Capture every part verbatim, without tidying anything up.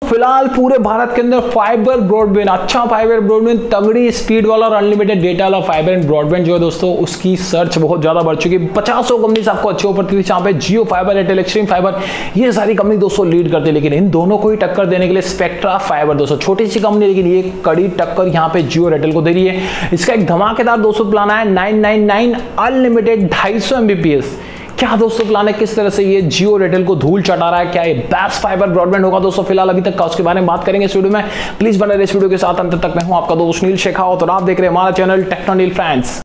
फिलहाल पूरे भारत के अंदर फाइबर ब्रॉडबैंड, अच्छा फाइबर ब्रॉडबैंड, तगड़ी स्पीड वाला और अनलिमिटेड डेटा वाला फाइबर एंड ब्रॉडबैंड जो है दोस्तों, उसकी सर्च बहुत ज्यादा बढ़ चुकी है। पचासों कंपनीज आपको अच्छी ऑफर थी, जहां पे Jio fibre, Airtel, Xstream fibre, ये सारी कंपनी दोस्तों लीड करती है। लेकिन इन दोनों को ही टक्कर देने के लिए स्पेक्ट्रा फाइबर दोस्तों, छोटी सी कंपनी लेकिन ये कड़ी टक्कर यहाँ पे जियो एयरटेल को दे रही है। इसका एक धमाकेदार दोस्तों प्लान है नाइन नाइन नाइन अनलिमिटेड ढाई सौ एमबीपीएस। क्या दोस्तों प्लान है, किस तरह से ये जियो एयरटेल को धूल चटा रहा है, क्या ये बेस्ट फाइबर ब्रॉडबैंड होगा दोस्तों फिलहाल अभी तक का, उसके बारे में बात करेंगे इस वीडियो में। प्लीज बने रहिए इस वीडियो के साथ अंत तक। मैं हूं आपका दोस्त नील शेखावत और आप देख रहे हैं हमारा चैनल टेक्नोनील फ्रेंड्स।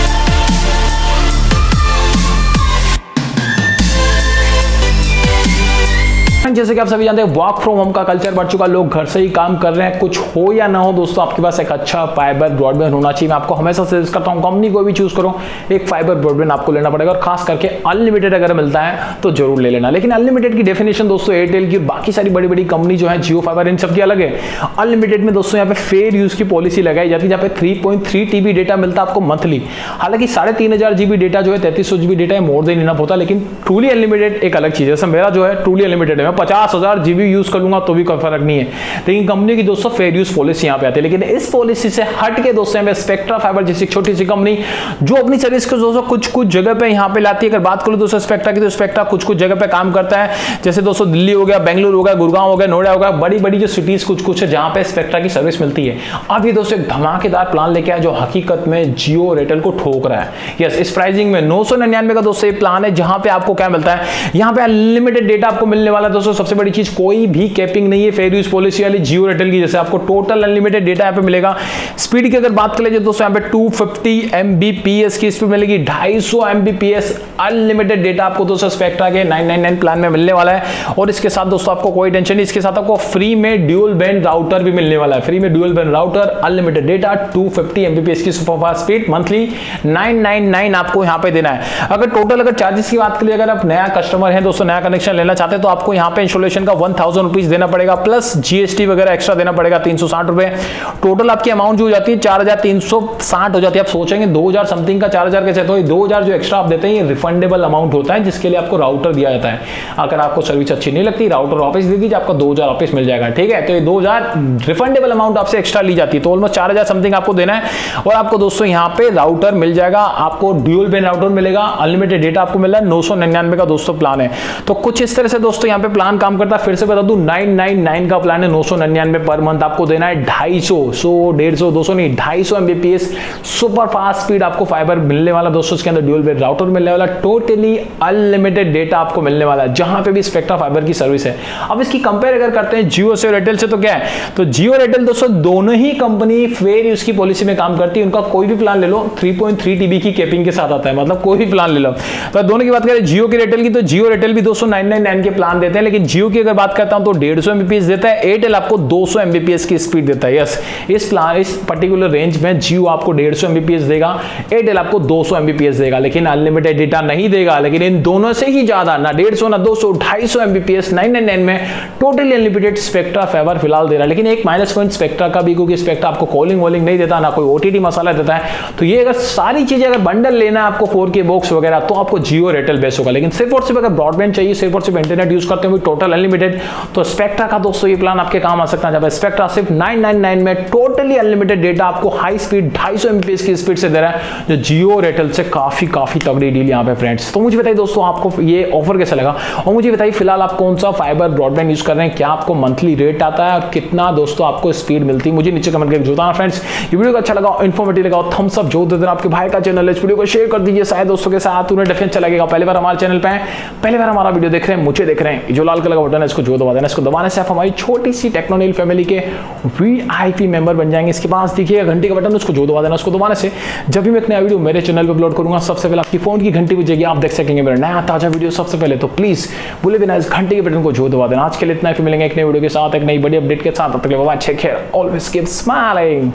जैसे कि आप सभी जानते हैं वर्क फ्रॉम होम का कल्चर बढ़ चुका, लोग घर से ही काम कर रहे हैं। कुछ हो या ना हो दोस्तों, आपके पास एक अच्छा फाइबर ब्रॉडबैंड होना चाहिए। मैं आपको हमेशा सजेस्ट करता हूं, कंपनी को भी चूज करो, एक फाइबर ब्रॉडबैंड आपको लेना पड़ेगा और खास करके अनलिमिटेड अगर मिलता है तो जरूर ले लेना। लेकिन अनलिमिटेड की डेफिनेशन दोस्तों एयरटेल की बाकी सारी बड़ी बड़ी कंपनी जो है जियो फाइबर इन सबकी अलग है। अनलिमिटेड में दोस्तों यहाँ पे फेयर यूज की पॉलिसी लगाई जाती है, जहाँ पे three point three TB data मिलता है आपको मंथली। हालांकि साढ़े तीन हजार जीबी डेटा जो है, तैतीस सौ जीबी डेटा है, मोर देन इनफ होता है। लेकिन ट्रूली अनलिमिटेड एक अलग चीज है। जैसे मेरा जो है ट्रूली अनलिमिटेड है, मैं पचास हजार जीबी यूज कर लूंगा तो भी कोई फर्क नहीं है। लेकिन कंपनी की दोस्तों फेयर यूज पॉलिसी यहां पे आती है। लेकिन इस पॉलिसी से हट के दोस्तों हमें स्पेक्ट्रा फाइबर जैसी छोटी सी कंपनी जो अपनी सर्विस को दोस्तों कुछ कुछ जगह पे यहां पे लाती है। अगर बात करूं दोस्तों स्पेक्ट्रा की, तो स्पेक्ट्रा कुछ कुछ जगह पे काम करता है। जैसे दोस्तों दिल्ली हो गया, बेंगलुरु हो गया, गुड़गांव हो गया, नोएडा हो गया, बड़ी बड़ी जो सिटीज कुछ कुछ है जहां पे स्पेक्ट्रा की सर्विस मिलती है। अब ये दोस्तों एक धमाकेदार प्लान लेके आया जो हकीकत में जियो एयरटेल को ठोक रहा है। यस, इस प्राइसिंग में नौ सौ निन्यानवे का दोस्तों ये प्लान है, जहां पे आपको क्या मिलता है, यहां पे अनलिमिटेड डेटा आपको मिलने वाला है दोस्तों। सबसे बड़ी चीज, कोई भी कैपिंग नहीं है फेयर यूज पॉलिसी वाली जियो एयरटेल की। जैसे आपको टोटल अनलिमिटेड डेटा यहाँ पे मिलेगा। स्पीड की अगर बात कर लीजिए दोस्तों, यहाँ पे दो सौ पचास एमबीपीएस की स्पीड मिलेगी, ढाई सौ एमबीपीएस अनलिमिटेड डेटा आपको दोस्तों स्पेक्ट्रा के नाइन नाइन नाइन प्लान में मिलने वाला है। और इसके साथ दोस्तों आपको कोई टेंशन नहीं, इसके साथ आपको फ्री में ड्यूल बैंड राउटर भी मिलने वाला है। फ्री में dual band router, unlimited data, दो सौ पचास एमबीपीएस की superfast speed, monthly nine nine nine आपको यहाँ पे देना है। अगर टोटल अगर चार्जेस की बात करिए, अगर आप नया कस्टमर है दोस्तों, नया कनेक्शन लेना चाहते हैं, तो आपको यहाँ पे इंस्टॉलेशन का वन थाउजेंड रुपीज देना पड़ेगा, प्लस जीएसटी वगैरह एक्स्ट्रा देना पड़ेगा तीन सौ साठ रुपए। टोटल आपकी अमाउंट जो हो जाती है चार हजार तीन सौ साठ हो जाती है। आप सोचेंगे दो हजार समथिंग का चार हजार कैसे, तो ये दो हजार जो एक्स्ट्रा आप देते हैं ये रिफंडेबल अमाउंट होता है, जिसके लिए आपको राउटर दिया जाता है। अगर आपको सर्विस अच्छी नहीं लगती, राउटर वापस दे दीजिए, आपका दो हजार वापस मिल जाएगा। ठीक है, तो ये दो हजार रिफंडेबल अमाउंट आपसे एक्स्ट्रा ली जाती है, तो ऑलमोस्ट चार हजार समथिंग आपको देना है। और आपको दोस्तों यहाँ पे राउटर मिल जाएगा, आपको ड्यूल बैंड राउटर मिलेगा, अनलिमिटेड डेटा आपको मिल रहा है। नौ सौ निन्यानवे का दोस्तों प्लान है। तो कुछ इस तरह से दोस्तों यहाँ पे प्लान काम करता है। फिर से बता दूं, नाइन नाइन नाइन का प्लान है, नौ सौ निन्यानवे पर मंथ आपको देना है। ढाई सौ, सौ डेढ़ सौ दो सौ नहीं, ढाई सौ एमबीपीएस सुपर फास्ट स्पीड आपको फाइबर मिलने वाला दोस्तों। इसके अंदर ड्यूल बैंड राउटर मिलने वाला, टोटली अनलिमिटेड डेटा आपको मिलने वाला है, जहां पे भी स्पेक्ट्रा फाइबर की सर्विस है। अब इसकी कंपेयर अगर करते हैं जियो से और एयरटेल से, तो क्या है, तो जियो और एयरटेल दोस्तों दोनों ही कंपनी फेयर यूज की पॉलिसी में काम करती है। उनका कोई भी प्लान ले लो थ्री पॉइंट थ्री टीबी की कैपिंग के साथ आता है, मतलब कोई भी प्लान ले लो। तो दोनों की बात करें जियो की एयरटेल की, तो जियो एयरटेल भी दोस्तों नाइन नाइन नाइन के प्लान देते हैं। लेकिन जियो की अगर बात करता हूं तो डेढ़ सौ एमबीपीएस देता है, एयरटेल आपको दो सौ एमबीपीएस की स्पीड देता है। यस, इस प्लान इस पर्टिकुलर रेंज में जियो आपको डेढ़ सौ एमबीपीएस देगा, एयरटेल आपको दो सौ एमबीपीएस देगा, लेकिन अनलिमिटेड डेटा नहीं देगा। लेकिन इन दोनों से ही ज्यादा, ना डेढ़ सौ ना दो सौ, ढाई सौ एमबीपीएस नाइन नाइन नाइन में टोटली अनलिमिटेड स्पेक्ट्रा फाइबर फिलहाल दे रहा है। लेकिन एक माइनस पॉइंट स्पेक्ट्रा का भी, क्योंकि स्पेक्ट्रा आपको कॉलिंग वॉलिंग नहीं देता, ना कोई ओटीटी मसाला देता है। तो ये अगर सारी चीजें अगर बंडल लेना है आपको फोर के बॉक्स वगैरह, तो आपको जियो एयरटेल बेस्ट होगा। लेकिन सिर्फ और सिर्फ अगर ब्रॉडबैंड चाहिए, सिर्फ और सिर्फ इंटरनेट यूज करते हुए टोटल अनलिमिटेड, तो स्पेक्ट्रा का दोस्तों ये प्लान आपके काम आ सकता है। जब स्पेक्ट्रा सिर्फ नाइन नाइन नाइन में टोटली अनलिमिटेड डेटा आपको हाई स्पीड ढाई सौ एमबीपीएस की स्पीड से दे रहा है, जो जियो और एयरटेल से काफी काफी तगड़ी डील यहाँ पे फ्रेंड्स। तो मुझे बताइए दोस्तों आपको ये ऑफर कैसा लगा, और मुझे बताइए फिलहाल आप कौन सा फाइबर ब्रॉडबैंड यूज कर रहे हैं, क्या आपको मंथली रेट आता है और कितना दोस्तों आपको स्पीड मिलती है, मुझे नीचे कमेंट करके बताना फ्रेंड्स। ये वीडियो अच्छा लगा, इन्फॉर्मेटिव लगा, थम्स अप जो दे देना। आपके भाई का चैनल है, इस वीडियो को शेयर कर दीजिए शायद दोस्तों के साथ, उन्हें डिफरेंस लगेगा। पहली बार हमारे चैनल पे हैं, पहली बार हमारा वीडियो देख रहे हैं, मुझे देख रहे हैं, जो लाल कलर का बटन है इसको जो दबा देना। इसको दबाने से आप हमारी छोटी सी टेक्नोनील फैमिली के वीआईपी मेंबर बन जाएंगे। इसके पास देखिए घंटे का बटन, उसको जो दबा देना। उसको दबाने से जब भी मैं एक नया वीडियो मेरे चैनल पे अपलोड करूंगा, सबसे पहले आपकी फोन की घंटी बजेगी, आप देख सकेंगे मेरा नया ताजा वीडियो सबसे पहले। तो प्लीज भूले बिना इस घंटे के बटन को जो दबा देना। आज के लिए इतना ही, फिर मिलेंगे एक नई वीडियो के साथ, एक नई बड़ी अपडेट के साथ। तब तक के लिए bye, take care, always keep smiling.